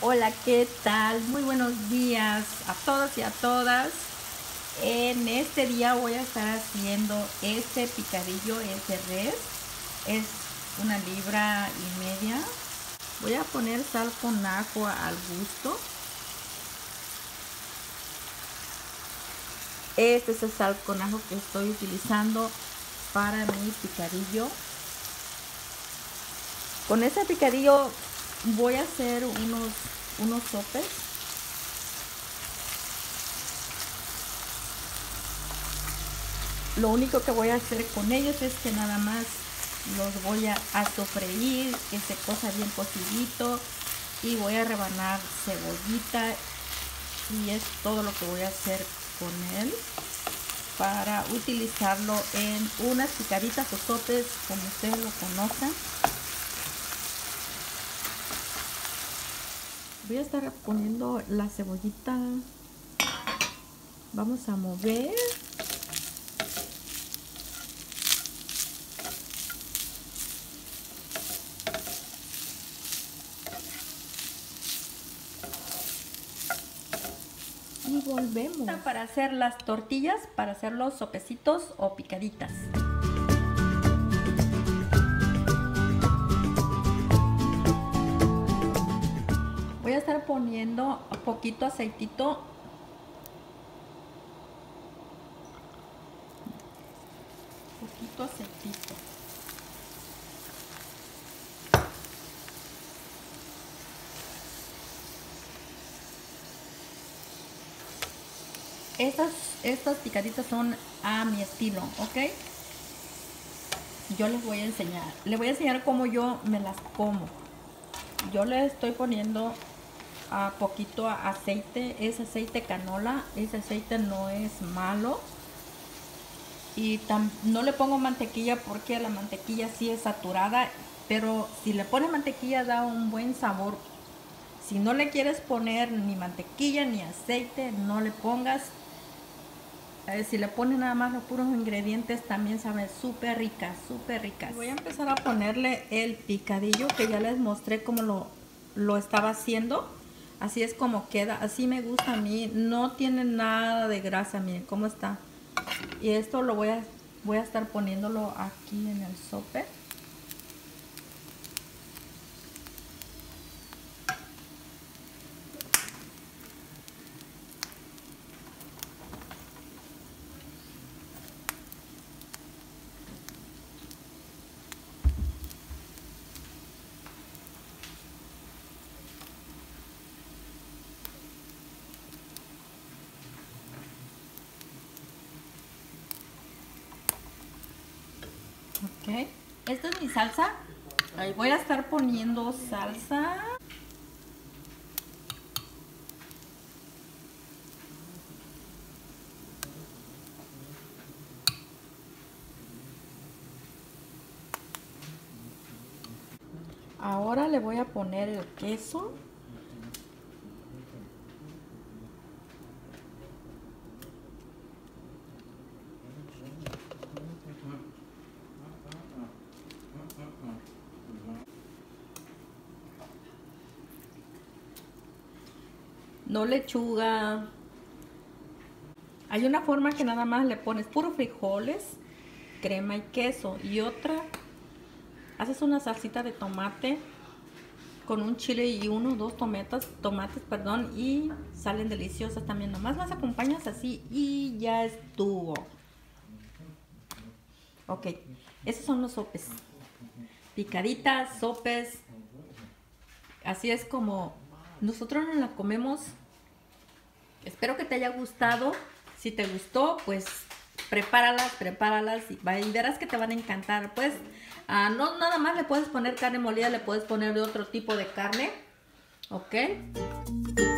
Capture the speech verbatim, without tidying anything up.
Hola, ¿qué tal? Muy buenos días a todos y a todas. En este día voy a estar haciendo este picadillo, este res. Es una libra y media. Voy a poner sal con ajo al gusto. Este es el sal con ajo que estoy utilizando para mi picadillo. Con este picadillo voy a hacer unos, unos sopes. Lo único que voy a hacer con ellos es que nada más los voy a, a sofreír, que se cosa bien cocidito, y voy a rebanar cebollita, y es todo lo que voy a hacer con él para utilizarlo en unas picaditas o sopes como ustedes lo conozcan. Voy a estar poniendo la cebollita, vamos a mover. Y volvemos para hacer las tortillas, para hacer los sopecitos o picaditas. Voy a estar poniendo un poquito aceitito. Poquito aceitito. Estas, estas picaditas son a mi estilo, ¿ok? Yo les voy a enseñar. Les voy a enseñar cómo yo me las como. Yo le estoy poniendo a poquito aceite. Es aceite canola. Ese aceite no es malo. Y no le pongo mantequilla porque la mantequilla sí es saturada. Pero si le pones mantequilla da un buen sabor. Si no le quieres poner ni mantequilla ni aceite, no le pongas. Eh, si le pones nada más los puros ingredientes, también sabe súper rica, súper rica. Voy a empezar a ponerle el picadillo que ya les mostré cómo lo, lo estaba haciendo. Así es como queda, así me gusta a mí. No tiene nada de grasa, miren cómo está. Y esto lo voy a, voy a estar poniéndolo aquí en el sope. Ok, esta es mi salsa. Ahí voy a estar poniendo salsa. Ahora le voy a poner el queso. No lechuga. Hay una forma que nada más le pones puros frijoles, crema y queso. Y otra, haces una salsita de tomate con un chile y uno o dos tomates, tomates, perdón, y salen deliciosas también. Nomás las acompañas así y ya estuvo. Ok, esos son los sopes. Picaditas, sopes. Así es como nosotros nos la comemos. Espero que te haya gustado. Si te gustó, pues prepáralas, prepáralas y verás que te van a encantar. Pues uh, no nada más le puedes poner carne molida, le puedes poner de otro tipo de carne. ¿Ok?